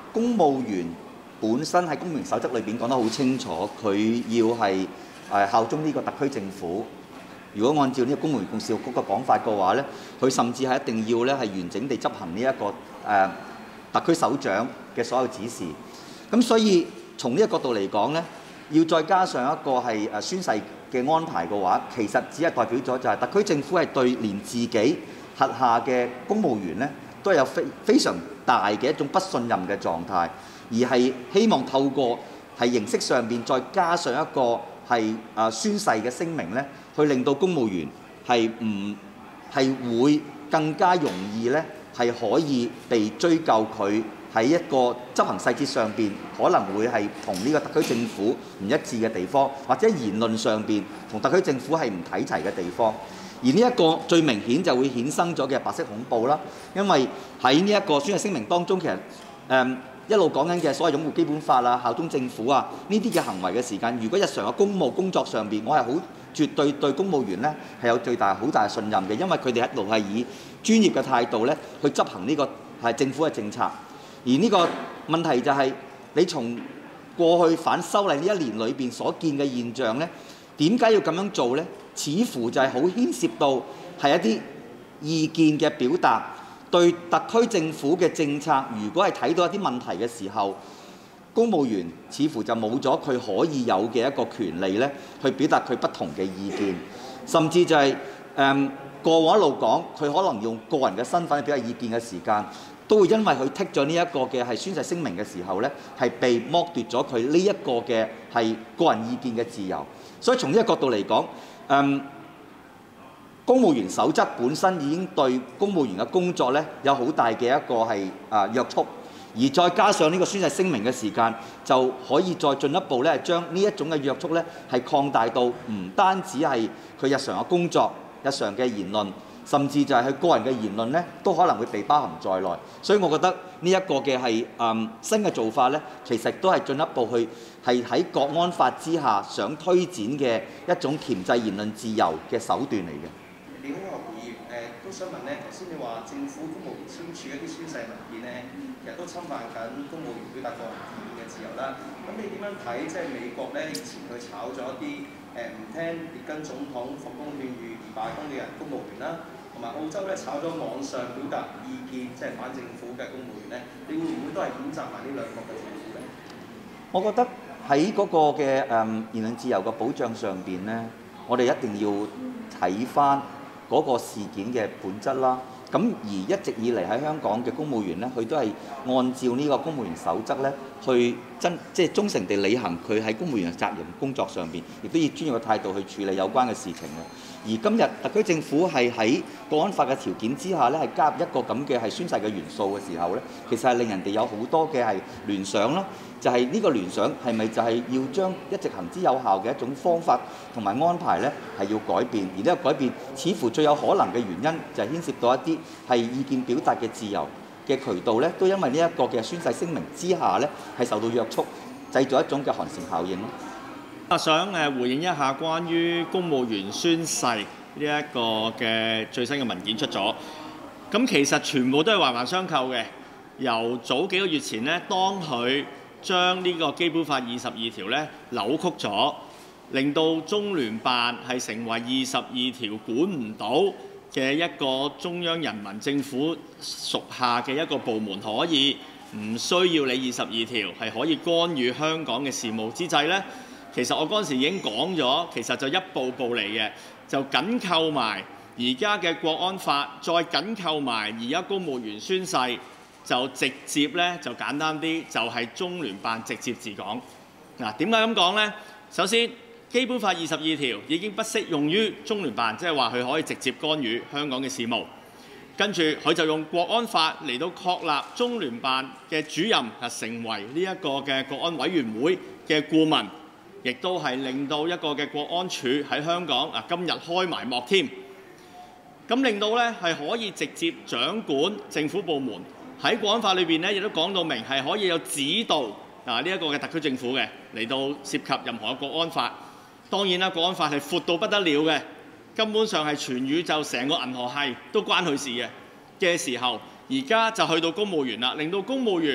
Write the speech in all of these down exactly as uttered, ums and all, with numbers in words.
公務員本身喺公務員守則裏邊講得好清楚，佢要係誒效忠呢個特區政府。如果按照呢個公務員事務局嘅講法嘅話咧，佢甚至係一定要咧係完整地執行呢、這、一個誒、呃、特區首長嘅所有指示。咁所以從呢個角度嚟講咧，要再加上一個係誒宣誓嘅安排嘅話，其實只係代表咗就係特區政府係對連自己轄下嘅公務員咧，都有非非常大嘅一種不信任嘅狀態，而係希望透過係形式上邊再加上一個係誒宣誓嘅聲明咧，去令到公務員係唔係會更加容易咧係可以被追究佢喺一個執行細節上邊可能會係同呢個特區政府唔一致嘅地方，或者言論上邊同特區政府係唔睇齊嘅地方。而呢一個最明顯就會衍生咗嘅白色恐怖啦，因為喺呢一個宣誓聲明當中，其實誒、嗯、一路講緊嘅所謂擁護基本法啊、效忠政府啊呢啲嘅行為嘅時間，如果日常嘅公務工作上邊，我係好絕對對公務員咧係有最大好大嘅信任嘅，因為佢哋一路係以專業嘅態度咧去執行呢個係政府嘅政策。而呢個問題就係、是、你從過去反修例呢一年裏邊所見嘅現象咧，點解要咁樣做咧？似乎就係好牽涉到係一啲意見嘅表達，對特區政府嘅政策，如果係睇到一啲問題嘅時候，公務員似乎就冇咗佢可以有嘅一個權利咧，去表達佢不同嘅意見，甚至就係、是、誒、嗯、過往一路講，佢可能用個人嘅身份去表達意見嘅時間，都會因為佢剔咗呢一個嘅係宣誓聲明嘅時候咧，係被剝奪咗佢呢一個嘅係個人意見嘅自由。所以從呢個角度嚟講，嗯，公務員守則本身已經對公務員嘅工作咧有好大嘅一個係啊約束，而再加上呢個宣誓聲明嘅時間，就可以再進一步咧將呢一種嘅約束咧係擴大到唔單止係佢日常嘅工作、日常嘅言論，甚至就係佢個人嘅言論咧都可能會被包含在內。所以我覺得呢一個嘅係嗯新嘅做法咧，其實都係進一步去係喺國安法之下想推展嘅一種鉗制言論自由嘅手段嚟嘅。 李孔學議員誒都想問咧，頭先你話政府公務員簽署一啲宣誓文件咧，其實都侵犯緊公務員表達個人意見嘅自由啦。咁你點樣睇？即係美國咧以前佢炒咗一啲誒唔聽列根總統服公勸諭而罷工嘅人公務員啦，同埋澳洲咧炒咗網上表達意見即係反政府嘅公務員咧，你會唔會都係譴責埋呢兩國嘅政府咧？ 我覺得喺嗰個嘅誒言論自由嘅保障上邊咧，我哋一定要睇返嗰個事件嘅本質啦。咁而一直以嚟喺香港嘅公務員咧，佢都係按照呢個公務員守則咧，去真即係忠誠地履行佢喺公務員嘅責任工作上邊，亦都以專業嘅態度去處理有關嘅事情嘅。而今日特區政府係喺國安法嘅條件之下咧，係加入一個咁嘅係宣誓嘅元素嘅時候咧，其實係令人哋有好多嘅係聯想啦。就係呢個聯想係咪就係要將一直行之有效嘅一種方法同埋安排咧，係要改變？而呢個改變似乎最有可能嘅原因就係牽涉到一啲係意見表達嘅自由嘅渠道咧，都因為呢一個嘅宣誓聲明之下咧，係受到約束，製造一種嘅寒蟬效應咯。 我想誒回應一下關於公務員宣誓呢一個嘅最新嘅文件出咗，咁其實全部都係環環相扣嘅。由早幾個月前呢，當佢將呢個基本法二十二條咧扭曲咗，令到中聯辦係成為二十二條管唔到嘅一個中央人民政府屬下嘅一個部門，可以唔需要你二十二條，係可以干預香港嘅事務之際呢，其實我嗰陣時已經講咗，其實就一步步嚟嘅，就緊扣埋而家嘅國安法，再緊扣埋而家公務員宣誓。就直接咧，就簡單啲，就係、是、中聯辦直接治港。嗱，點解咁講呢？首先，基本法二十二條已經不適用於中聯辦，即係話佢可以直接干預香港嘅事務。跟住佢就用國安法嚟到確立中聯辦嘅主任係成為呢一個嘅國安委員會嘅顧問，亦都係令到一個嘅國安處喺香港啊今日開埋幕添。咁令到咧係可以直接掌管政府部門。喺國安法裏邊咧，亦都講到明係可以有指導啊呢一個嘅特區政府嘅嚟到涉及任何嘅國安法。當然啦，國安法係闊到不得了嘅，根本上係全宇宙成個銀河系都關佢事嘅嘅時候，而家就去到公務員啦，令到公務員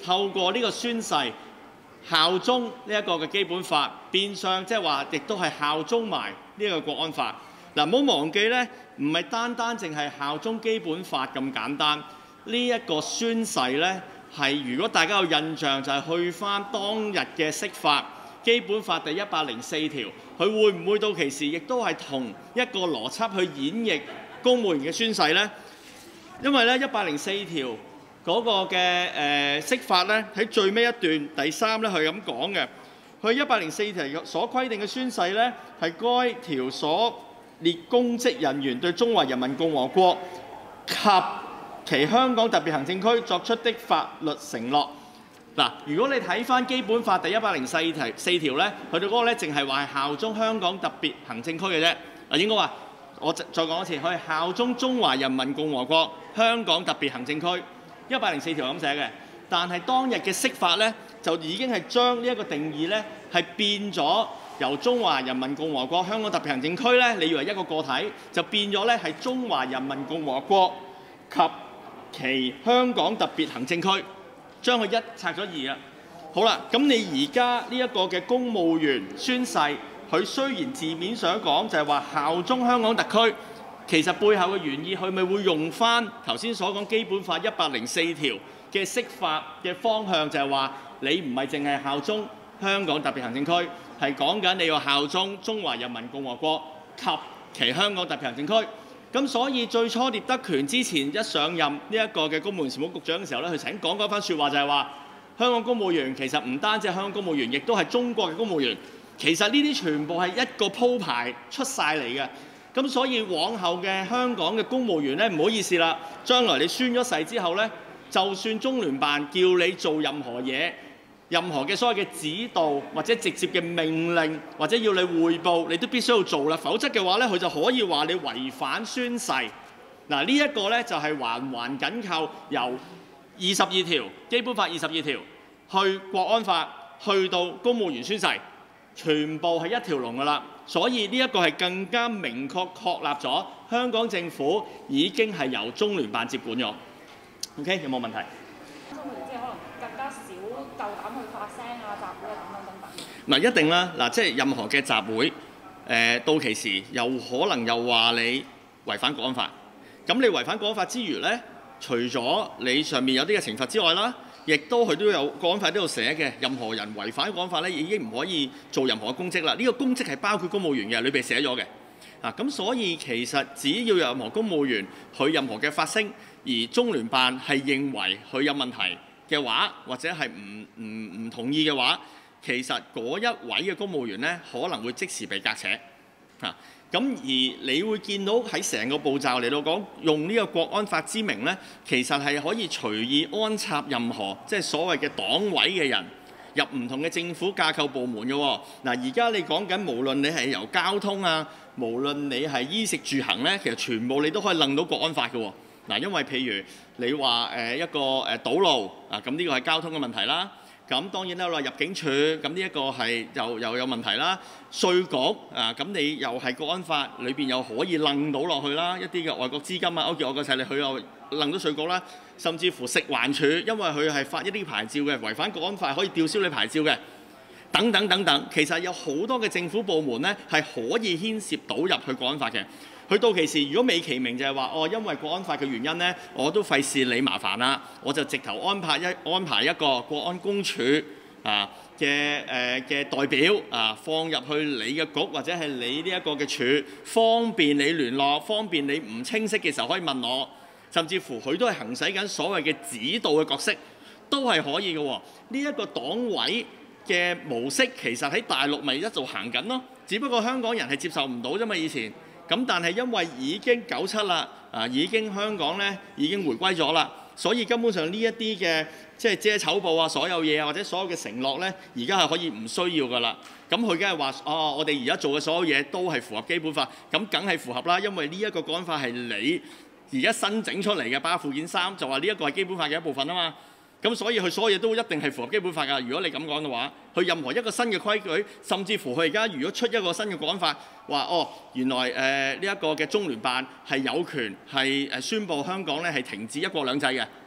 透過呢個宣誓效忠呢一個嘅基本法，變相即係話亦都係效忠埋呢個國安法。嗱，唔好忘記咧，唔係單單淨係效忠基本法咁簡單。呢一個宣誓咧，係如果大家有印象，就係去翻當日嘅釋法，基本法第一百零四條，佢會唔會到其時亦都係同一個邏輯去演繹公務員嘅宣誓呢？因為咧一百零四條嗰個嘅誒釋法咧，喺最尾一段第三咧，係咁講嘅。佢一百零四條所規定嘅宣誓咧，係該條所列公職人員對中華人民共和國及其香港特別行政區作出的法律承諾。嗱，如果你睇翻基本法第一百零四條四條咧，佢哋嗰個咧淨係話係效忠香港特別行政區嘅啫。嗱，應該話我再講一次，佢係效忠中華人民共和國香港特別行政區。一百零四條咁寫嘅，但係當日嘅釋法咧，就已經係將呢一個定義咧係變咗，由中華人民共和國香港特別行政區咧，你以為一個個體，就變咗咧係中華人民共和國及其香港特別行政區。將佢一拆咗二啊！好啦，咁你而家呢一個嘅公務員宣誓，佢雖然字面上講就係話效忠香港特區，其實背後嘅原意，佢咪會用翻頭先所講基本法一百零四條嘅釋法嘅方向，就係話你唔係淨係效忠香港特別行政區，係講緊你要效忠中華人民共和國及其香港特別行政區。咁所以最初聶德權之前一上任呢一個嘅公務員事務局長嘅時候咧，佢曾經講過一番説話，就係話香港公務員其實唔單止係香港公務員，亦都係中國嘅公務員。其實呢啲全部係一個鋪排出晒嚟嘅。咁所以往後嘅香港嘅公務員咧，唔好意思啦，將來你宣咗誓之後咧，就算中聯辦叫你做任何嘢，任何嘅所謂嘅指導或者直接嘅命令，或者要你匯報，你都必須要做啦。否則嘅話咧，佢就可以話你違反宣誓。嗱，呢一個咧就係環環緊扣，由二十二條基本法二十二條去國安法，去到公務員宣誓，全部係一條龍噶啦。所以呢一個係更加明確確立咗香港政府已經係由中聯辦接管咗。OK， 有冇問題？更加少夠膽去發聲啊、集會啊等等等等。嗱，一定啦，嗱，即係任何嘅集會，誒、呃、到期時又可能又話你違反國安法。咁你違反國安法之餘咧，除咗你上面有啲嘅懲罰之外啦，亦都佢都有國安法呢度寫嘅，任何人違反國安法咧，已經唔可以做任何嘅公職啦。呢、這個公職係包括公務員嘅，裏邊寫咗嘅。啊，咁所以其實只要有任何公務員佢任何嘅發聲，而中聯辦係認為佢有問題嘅話，或者係唔唔唔同意嘅話，其實嗰一位嘅公務員咧，可能會即時被革扯啊。咁而你會見到喺成個步驟嚟到講，用呢個國安法之名咧，其實係可以隨意安插任何即係所謂嘅黨委嘅人入唔同嘅政府架構部門嘅喎。嗱，而家你講緊無論你係由交通啊，無論你係衣食住行咧，其實全部你都可以楞到國安法嘅喎。嗱，因為譬如你話誒一個誒堵路啊，咁呢個係交通嘅問題啦。咁當然啦，話入境處，咁呢一個係又又有問題啦。稅局啊，咁你又係國安法裏邊又可以楞到落去啦，一啲嘅外國資金啊，勾結外國勢力，佢又楞到稅局啦。甚至乎食環署，因為佢係發一啲牌照嘅，違反國安法可以吊銷你牌照嘅，等等等等。其實有好多嘅政府部門咧係可以牽涉到入去國安法嘅。佢到期時，如果美其名就係話哦，因為國安法嘅原因咧，我都費事你麻煩啦，我就直頭安排一安排一個國安公署啊嘅誒嘅代表啊，放入去你嘅局或者係你呢一個嘅處，方便你聯絡，方便你唔清晰嘅時候可以問我，甚至乎佢都係行使緊所謂嘅指導嘅角色，都係可以嘅喎。呢一個黨委嘅模式其實喺大陸咪一路行緊咯，只不過香港人係接受唔到啫嘛，以前。咁但係因為已經九七啦，啊已經香港咧已經回歸咗啦，所以根本上呢一啲嘅即係遮醜布啊，所有嘢啊，或者所有嘅承諾咧，而家係可以唔需要噶啦。咁佢梗係話哦，我哋而家做嘅所有嘢都係符合基本法，咁梗係符合啦，因為呢一個國安法係你而家新整出嚟嘅，包括附件三就話呢一個係基本法嘅一部分啊嘛。咁所以佢所有嘢都一定係符合基本法㗎。如果你咁講嘅話，佢任何一個新嘅規矩，甚至乎佢而家如果出一個新嘅國安法，話哦原來誒呢一個嘅中聯辦係有權係誒宣佈香港咧係停止一國兩制嘅，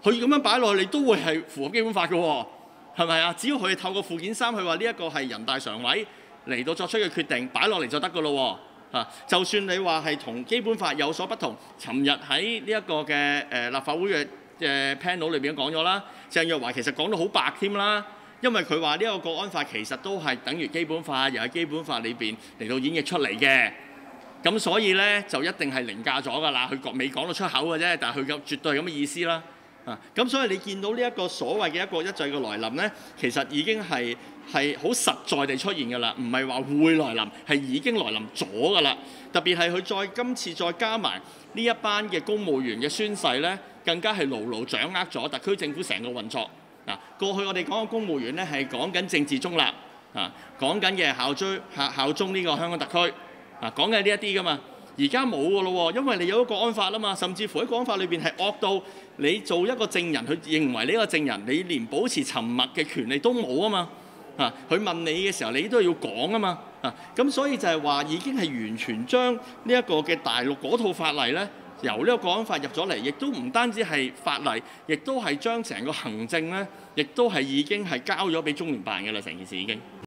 佢咁樣擺落去，你都會係符合基本法嘅喎，係咪啊？只要佢透過附件三，佢話呢一個係人大常委嚟到作出嘅決定，擺落嚟就得㗎咯喎。啊，就算你話係同基本法有所不同，尋日喺呢一個嘅誒、呃、立法會嘅嘅 panel 裏邊講咗啦，鄭若驊其實講到好白添啦，因為佢話呢一個國安法其實都係等於基本法，又喺基本法裏邊嚟到演繹出嚟嘅，咁所以咧就一定係凌駕咗㗎啦，佢講未講到出口嘅啫，但係佢嘅絕對係咁嘅意思啦。啊，咁所以你見到呢一個所謂嘅一國一制嘅來臨咧，其實已經係係好實在地出現㗎啦，唔係話會來臨，係已經來臨咗㗎啦。特別係佢再今次再加埋呢一班嘅公務員嘅宣誓咧，更加係牢牢掌握咗特區政府成個運作。嗱、啊，過去我哋講嘅公務員咧係講緊政治中立，啊，講緊嘅效忠效效忠呢個香港特區，啊，講緊呢一啲㗎嘛。而家冇㗎咯喎，因為你有一個國安法啊嘛，甚至乎喺國安法裏邊係惡到你做一個證人，佢認為呢個證人你連保持沉默嘅權利都冇啊嘛，啊，佢問你嘅時候你都要講啊嘛，啊，咁所以就係話已經係完全將呢一個嘅大陸嗰套法例咧，由呢個國安法入咗嚟，亦都唔單止係法例，亦都係將成個行政咧，亦都係已經係交咗俾中聯辦嘅啦，成件事已經。